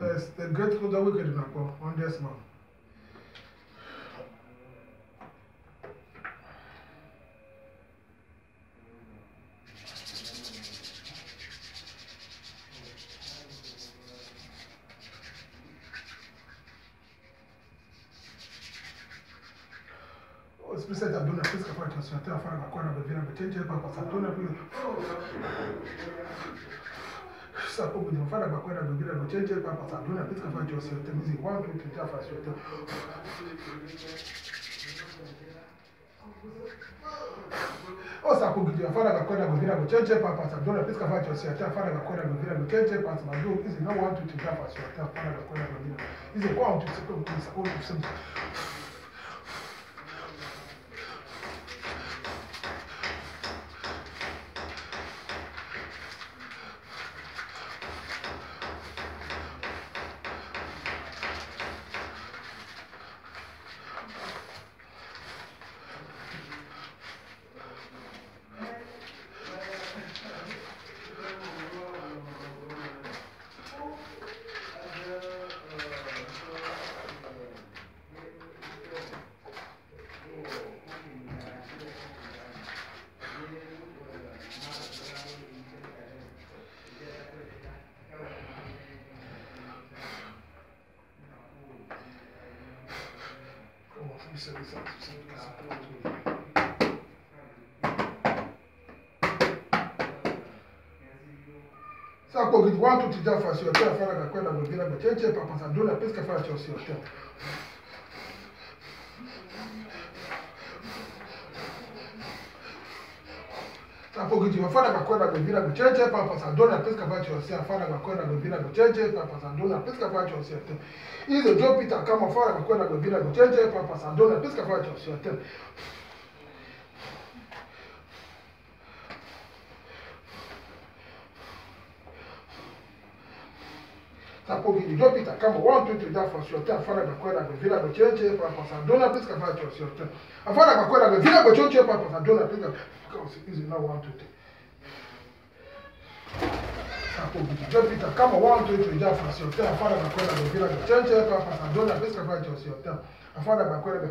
The great good wicked in Akko, on this man. Spesa dona pesa kwa tunasema fara kwa na bevira betete kwa satuna pia. Sasa kwa ndio fara kwa na bevira betete kwa satuna pesa kwa tunasema mizi 1 2 3 4 5 Osa kwa ndio fara kwa na bevira betete kwa satuna pesa kwa tunasema fara kwa na bevira betete kwa sababu hizi no 1 2 3 4 fara kwa na bevira. Hizi kwa mtu kwa Sasa kwa kitu watu tujafasi yote afara kwa kwenda bevira betete papa sadona pesa kwa chosi yote. Sasa kwa kitu afara kwa kwenda bevira betete papa sadona pesa kwa chosi afara kwa kwenda bevira betete papa sadona pesa kwa chosi yote. Hizo job ita kama afara kwa kwenda bevira betete papa sadona pesa kwa chosi yote. Sapo gidi job ita kama 1 2 3 4 sur terre afara kwa kwenda bevira betete papa sadona pesa kwa chosi yote. Afara kwa kwenda bevira betete papa sadona pesa kwa hizi na 1 2 3. Sapo gidi job ita kama 1 2 3 4 sur terre afara kwa kwenda bevira betete papa sadona pesa kwa chosi yote. Afara kwa kwenda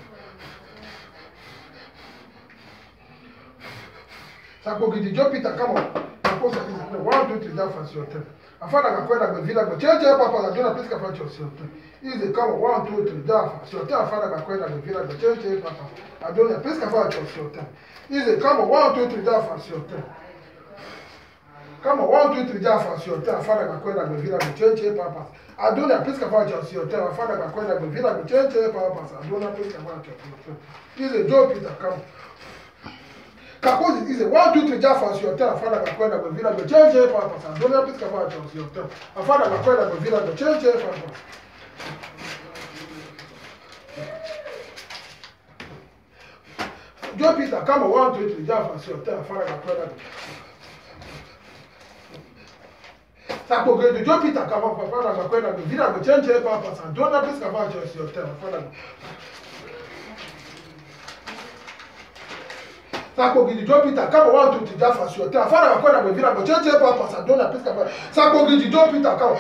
Sapo gidi job ita kama nakosa hizi 1 2 3 4 sur terre. Afana kwa bevira betete papa sadona pesa kwa chosi yote. Hizi kama 1 2 3 dafa sur terre afara kwa bevira betete papa adona pesa kwa chosi yote. Hizi kama 1 2 3 dafa sur terre. Kama 1 2 3 dafa sur terre afara kwa bevira betete papa adona pesa kwa chosi yote. Afana kwa bevira betete papa adona pesa kwa chosi yote. Hizi job ita kama Kakozi is a 1 2 3 dafa sur terre afana kwa bevira betete papa adona pesa kwa chosi yote. Afana kwa bevira betete papa Job ita kama 1 2 3 dafa sur terre afana kwa Sapo gidi job ita kama afana kwa bevira betete papa adona pesa kwa chosi yote. Afana Sapo gidi job ita kama 1 2 3 dafa sur terre afana kwa bevira betete papa sadona pesa kwa Sapo gidi job ita kama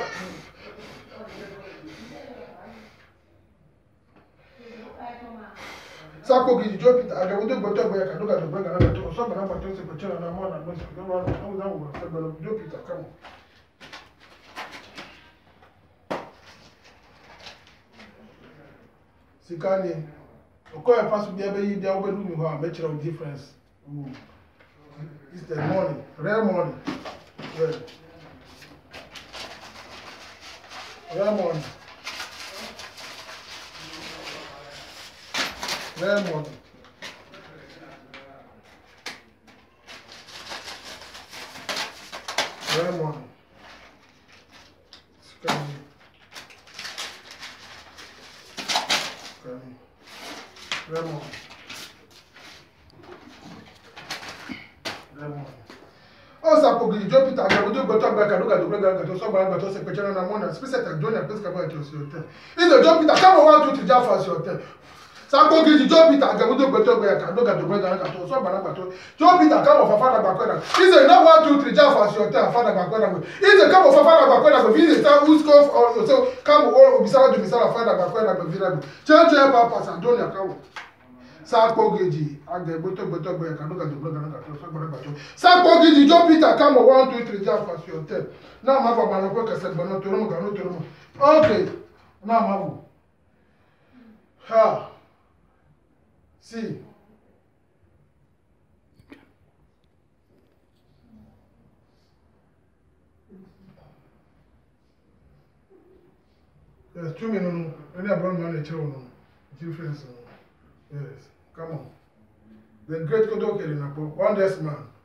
Sapo gidi job ita aga wudo boto boya kaduka do banga na to so bana boto se kochana na mwana bosi kwa na wa sabalo job ita kama Sikani okoya pasu bia be yi dia obedu mi ho a be kire difference. It's the money, rare money. Yeah. Rare money. Rare money. Rare money. Sikani. Rare money. Sapo gidi job ita aga wudo boto agba kaduka do banga to so banga to se kochana na mwana spesa ta dona pesa kwa chosi yote. Hizo job ita kama 1 2 3 dafa sur terre. Sako Gidi, Joe Peter, Gabuto Beto, Kadoga, the brother, so Banabato. Joe Peter, come of a father Bakwena. Is it not 1, 2, 3, just for your father Bakwena? Is it come of a father Bakwena, visit who's come or so come all beside the Missile father Bakwena, Village. Church, Papa, Santonia, come. Sako Gidi, Agabuto Beto, Kadoga, the brother, so Banabato. Sako Gidi, Joe Peter, come 1, 2, 3, just for your turn. Now, my Banapoka said, Bonotono. Okay, now, Mabu. Ha. See. Yes, 2 minutes. Any about manager no. Difference. Yes. Come on. The great Kodoke in Napo. One desk man.